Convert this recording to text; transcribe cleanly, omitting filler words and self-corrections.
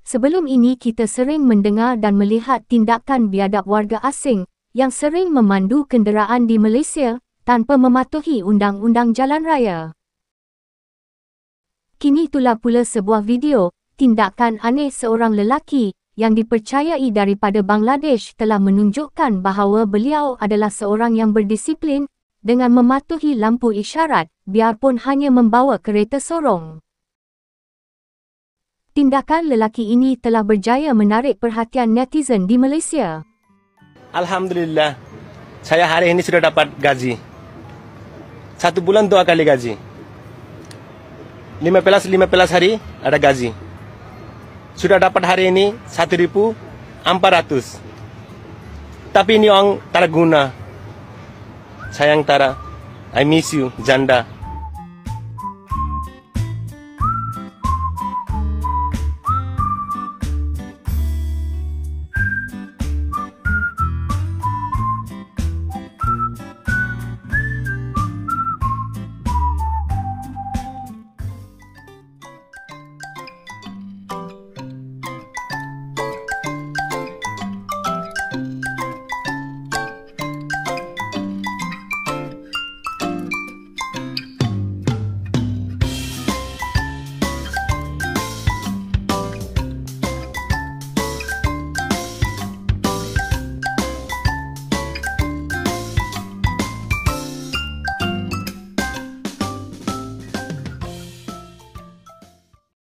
Sebelum ini kita sering mendengar dan melihat tindakan biadab warga asing yang sering memandu kenderaan di Malaysia tanpa mematuhi undang-undang jalan raya. Kini itulah pula sebuah video tindakan aneh seorang lelaki yang dipercayai daripada Bangladesh telah menunjukkan bahawa beliau adalah seorang yang berdisiplin dengan mematuhi lampu isyarat biarpun hanya membawa kereta sorong. Tindakan lelaki ini telah berjaya menarik perhatian netizen di Malaysia. Alhamdulillah, saya hari ini sudah dapat gaji. 1 bulan 2 kali gaji. 15 hari ada gaji. Sudah dapat hari ini 1.400. Tapi ini orang tak guna. Sayang Tara, I miss you, janda.